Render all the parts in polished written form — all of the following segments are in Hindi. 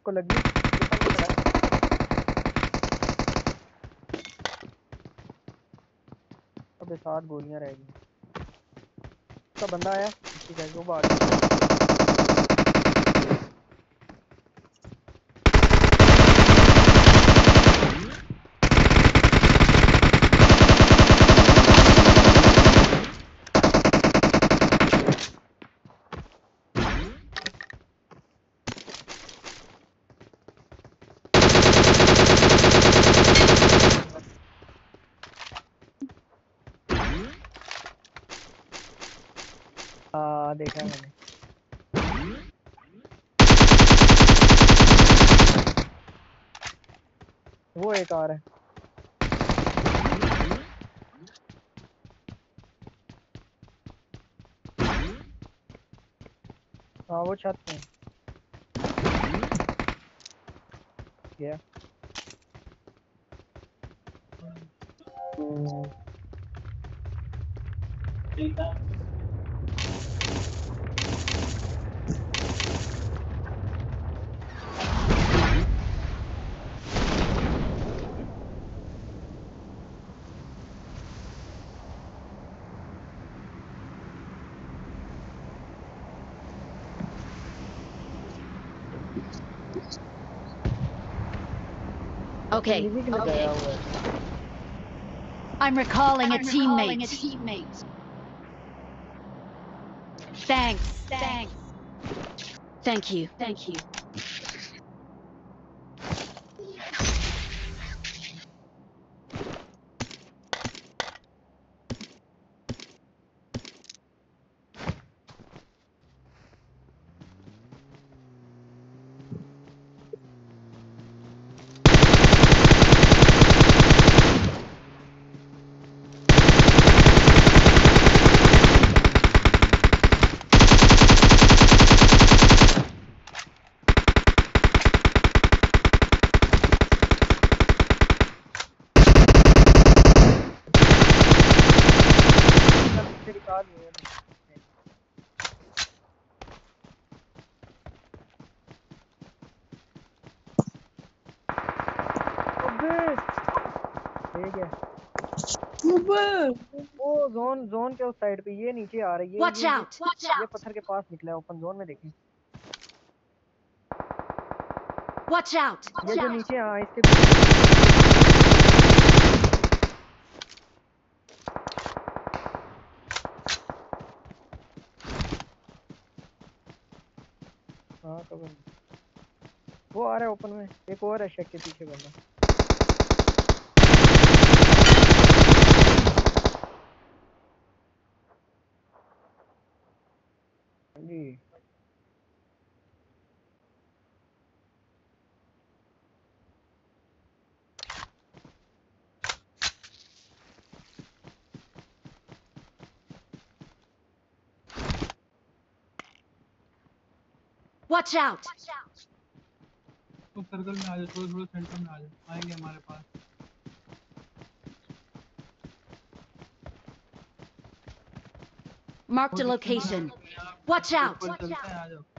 को लगी, ऊपर में खड़ा है। अबे 7 गोलियां रह गई। उसका बंदा आया, इसकी साइड को भाग गया। हाँ देखा है मैंने। वो एक और है। हाँ वो छत पे गया। Okay. लिविक में गया हुआ है। I'm recalling a teammate. Thanks. Thank you. पीछे निकाल वो ठीक है। वो जोन के उस साइड पे ये नीचे आ रही है। Watch out. ये पत्थर के पास निकला है ओपन जोन में, देखें। Watch out. ये जो नीचे हाँ इसके हाँ कवर वो आ रहा है ओपन में। एक और है शेक के पीछे बंदा। जी Watch out. तो सर्कल में आ जाओ, थोड़ा सेंटर में आ जाओ, आएंगे हमारे पास। Marked a location. Watch out. ऊपर चलते हैं, आ जाओ।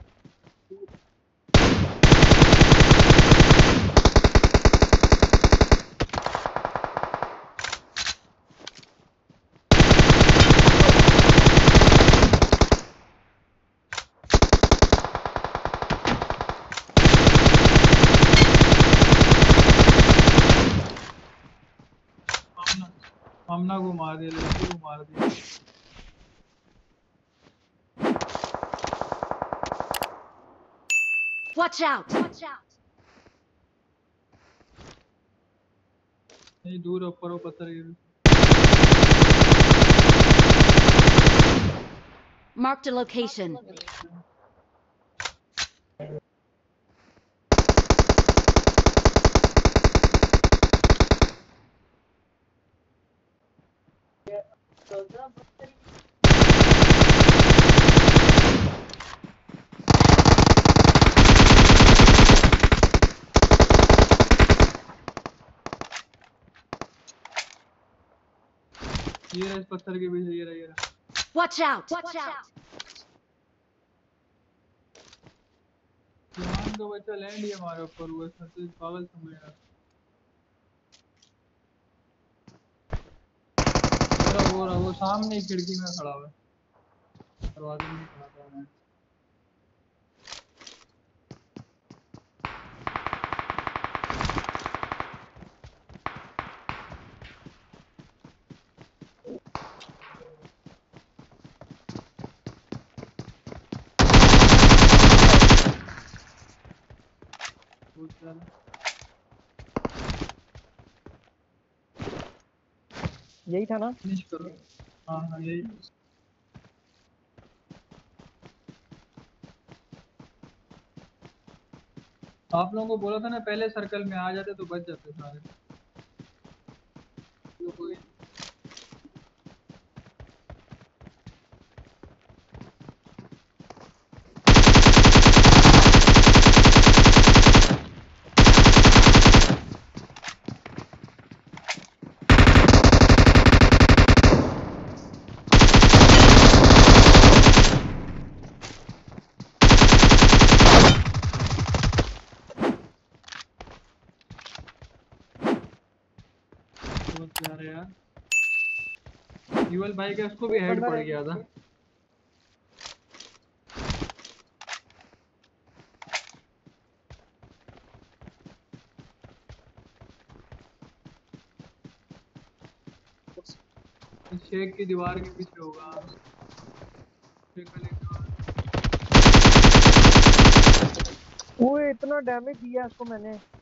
हमना को मार दिया, लड़की को मार दिया। Watch out. नहीं दूर ऊपर वो पत्थर गिर। Marked a location. ये रहा इस पत्थर के पीछे, ये रहा। Watch out. जवान का बच्चा लैंड ही हमारे ऊपर हुआ था तो पागल समझ रहा वो सामने ही खिड़की में खड़ा हुआ है दरवाजे में ही खड़ा था मैं यही था ना? फिनिश करो हाँ हाँ यही आप लोगों को बोला था ना पहले सर्कल में आ जाते तो बच जाते सारे तो कोई बहुत प्यारे यार युवल भाई का उसको भी हेड पड़ गया था शेख की दीवार के पीछे होगा शेख वाली दीवार वो इतना डैमेज दिया उसको मैंने।